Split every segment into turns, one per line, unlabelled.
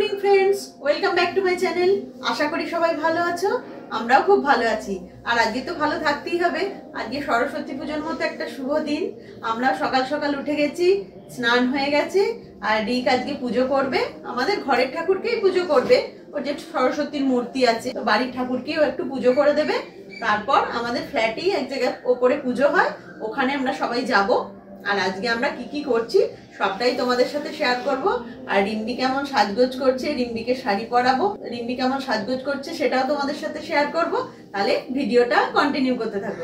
Morning friends, welcome back to my channel. আশা করি সবাই ভালো আছো, আমরাও খুব ভালো আছি। আর আজকে তো ভালো থাকতেই হবে, আজকে সরস্বতী পুজোর মতো একটা শুভ দিন। আমরা সকাল সকাল উঠে গেছি, স্নান হয়ে গেছে, আর রিক আজকে পুজো করবে। আমাদের ঘরের ঠাকুরকেই পুজো করবে, ওর যে সরস্বতীর মূর্তি আছে, তো বাড়ির ঠাকুরকেও একটু পুজো করে দেবে। তারপর আমাদের ফ্ল্যাটেই এক জায়গায় ওপরে পুজো হয়, ওখানে আমরা সবাই যাব। আর আজকে আমরা কি কি করছি সবটাই তোমাদের সাথে শেয়ার করব। আর রিম্বি কেমন সাজগোজ করছে, রিম্বিকে শাড়ি পরাবো, রিম্বি কেমন সাজগোজ করছে সেটাও তোমাদের সাথে শেয়ার করব। তাহলে ভিডিওটা কন্টিনিউ করতে থাকো।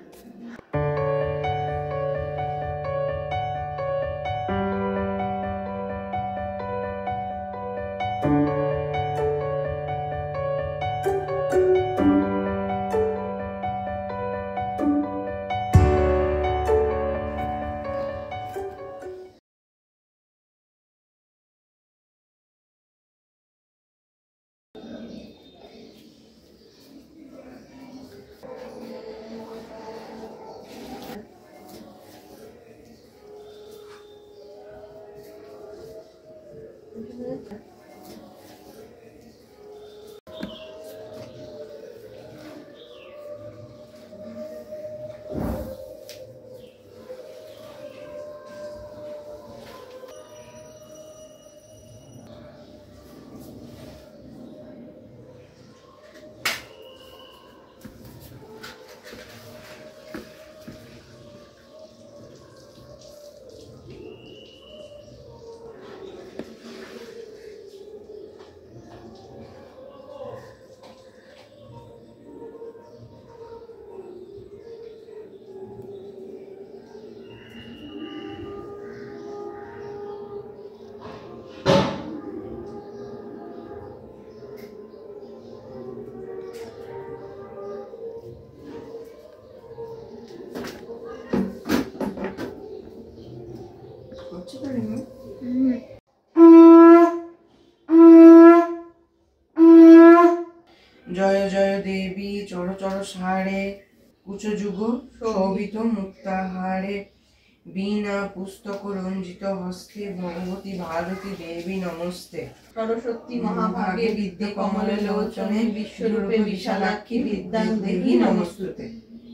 জয় জয় দেবী চর চর সারে কুচ যুগ শোভিত মুক্তাহারে বীণা পুস্তক রঞ্জিত হস্তে ভগবতী ভারতী দেবী নমস্তে।
সরস্বতী মহাভাগে বিদ্যে কমলে লোচনে বিশ্বরূপে বিশালাক্ষী বিদ্যাং দেহি নমস্তুতে।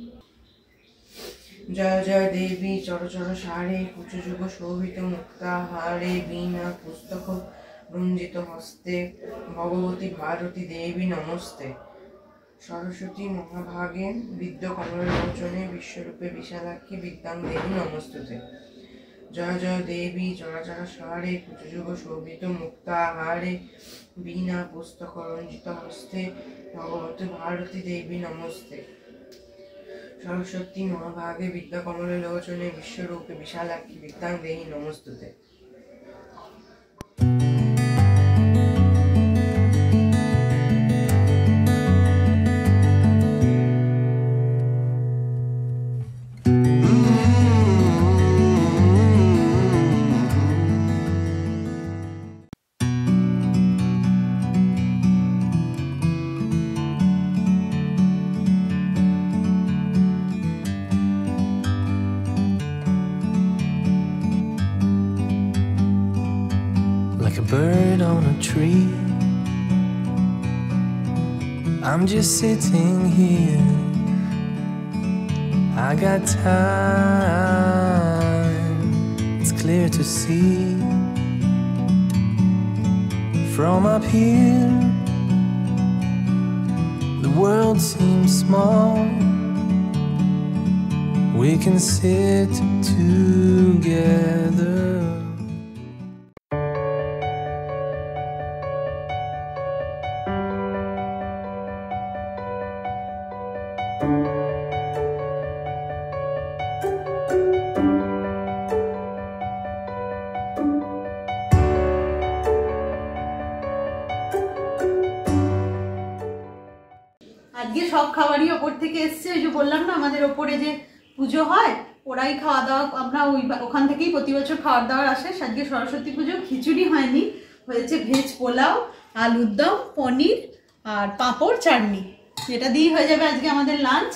জয় জয় দেবী চর চর সারে কুচ যুগ শোভিত মুক্তাহারে বীণা পুস্তক রঞ্জিত হস্তে ভগবতী ভারতী দেবী নমস্তে। সরস্বতী মহাভাগে বিদ্য কমলোচনে বিশ্বরূপে বিশালাক্ষী বিদ্যাং দেবী নমস্তুতে। জয় জয় দেবী চরাচর সারে কুচযুগ শোভিত মুক্তাহারে বীণা পুস্তক রঞ্জিত হস্তে ভগবতী ভারতী দেবী নমস্তে। সরস্বতী মহাভাগে বিদ্যা কমলোচনে বিশ্বরূপে বিশালাক্ষী বিদ্যাং দেবী নমস্তুতে।
Like a bird on a tree, I'm just sitting here. I got time, it's clear to see. From up here, the world seems small. We can sit together.
আজকে সব খাবারই ওপর থেকে এসছে। ওই যে বললাম না, আমাদের ওপরে যে পুজো হয় ওরাই খাওয়া দাওয়া, আমরা ওখান থেকেই প্রতি বছর খাওয়ার দাওয়ার আসে। আজকে সরস্বতী পুজো খিচুড়ি হয়নি, হয়েছে ভেজ পোলাও, আলুর দম, পনির আর পাঁপড়, চাটনি। এটা দিয়েই হয়ে যাবে আজকে আমাদের লাঞ্চ।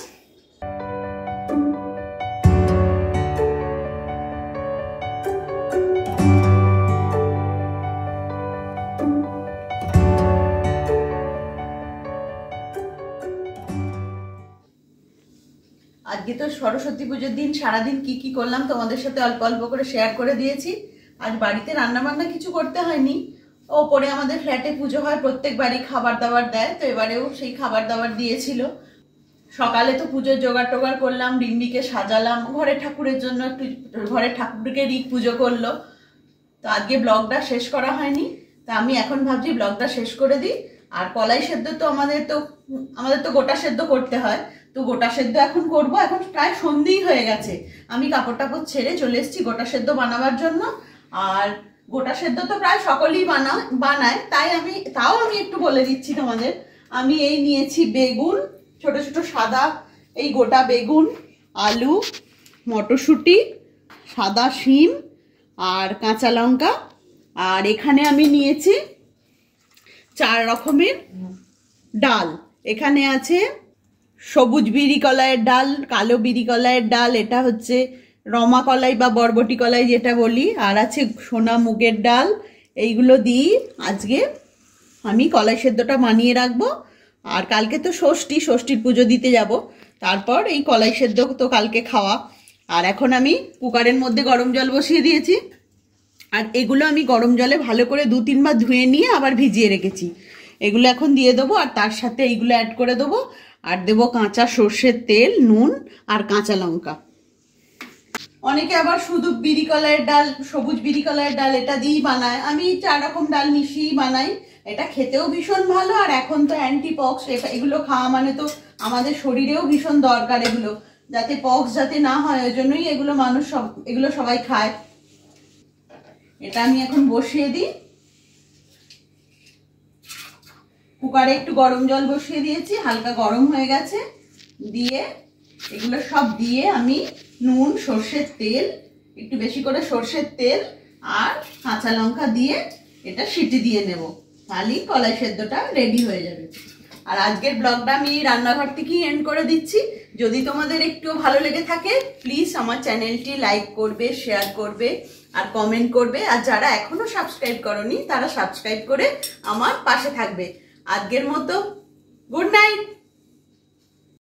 আজকে তো সরস্বতী পুজোর দিন, সারাদিন কি কি করলাম তোমাদের সাথে অল্প অল্প করে শেয়ার করে দিয়েছি। আজ বাড়িতে রান্না বান্না কিছু করতে হয়নি। ওপরে আমাদের ফ্ল্যাটে পুজো হয়, প্রত্যেকবারই খাবার দাবার দেয়, তো এবারেও সেই খাবার দাবার দিয়েছিল। সকালে তো পুজোর জোগাড় টোগাড় করলাম, ডিম্বিকে সাজালাম, ঘরে ঠাকুরের জন্য একটু, ঘরের ঠাকুরকে পুজো করলো। তো আজকে ব্লগটা শেষ করা হয়নি, তা আমি এখন ভাবছি ব্লগটা শেষ করে দিই। আর কলাই সেদ্ধ তো আমাদের তো গোটা সেদ্ধ করতে হয়, তো গোটা সেদ্ধ এখন করব। এখন প্রায় সন্ধ্যেই হয়ে গেছে, আমি কাপড় টাপড় ছেড়ে চলে এসেছি গোটা সেদ্ধ বানাবার জন্য। আর গোটা সেদ্ধ তো প্রায় সকলেই বানায়, তাও আমি একটু বলে দিচ্ছি তোমাদের। আমি এই নিয়েছি বেগুন, ছোট ছোট সাদা এই গোটা বেগুন, আলু, মটরশুঁটি, সাদা শিম আর কাঁচা লঙ্কা। আর এখানে আমি নিয়েছি 4 রকমের ডাল। এখানে আছে সবুজ বিরি কলাইয়ের ডাল, কালো বিরি কলাইয়ের ডাল, এটা হচ্ছে রমা কলাই বা বরবটি কলাই যেটা বলি, আর আছে সোনা মুগের ডাল। এইগুলো দিয়ে আজকে আমি কলাই সেদ্ধটা বানিয়ে রাখবো। আর কালকে তো ষষ্ঠীর পুজো দিতে যাব, তারপর এই কলাই সেদ্ধ তো কালকে খাওয়া। আর এখন আমি কুকারের মধ্যে গরম জল বসিয়ে দিয়েছি, আর এগুলো আমি গরম জলে ভালো করে 2-3 বার ধুয়ে নিয়ে আবার ভিজিয়ে রেখেছি। এগুলো এখন দিয়ে দেবো, আর তার সাথে এইগুলো অ্যাড করে দেবো, আর দেবো কাঁচা সর্ষের তেল, নুন আর কাঁচা লঙ্কা। অনেকে আবার শুধু বিরি কলাইয়ের ডাল, সবুজ বিরি কলাইয়ের ডাল এটা দিয়েই বানায়, আমি 4 রকম ডাল মিশিয়েই বানাই। এটা খেতেও ভীষণ ভালো, আর এখন তো অ্যান্টিপক্স, এগুলো খাওয়া মানে তো আমাদের শরীরেও ভীষণ দরকার, এগুলো যাতে পক্স যাতে না হয়, ওই জন্যই এগুলো সবাই খায়। এটা আমি এখন বসিয়ে দিই। কুকারে একটু গরম জল বসিয়ে দিয়েছি, হালকা গরম হয়ে গেছে। দিয়ে এগুলো সব দিয়ে আমি নুন, সর্ষের তেল, একটু বেশি করে সর্ষের তেল আর কাঁচা লঙ্কা দিয়ে এটা সিটি দিয়ে নেব, তাহলেই কলাই সেদ্ধটা রেডি হয়ে যাবে। আর আজকের ব্লগটা আমি রান্নাঘর থেকেই এন্ড করে দিচ্ছি। যদি তোমাদের একটু ভালো লেগে থাকে প্লিজ আমার চ্যানেলটি লাইক করবে, শেয়ার করবে আর কমেন্ট করবে। আর যারা এখনো সাবস্ক্রাইব করনি তারা সাবস্ক্রাইব করে আমার পাশে থাকবে। আজকের মতো গুড নাইট।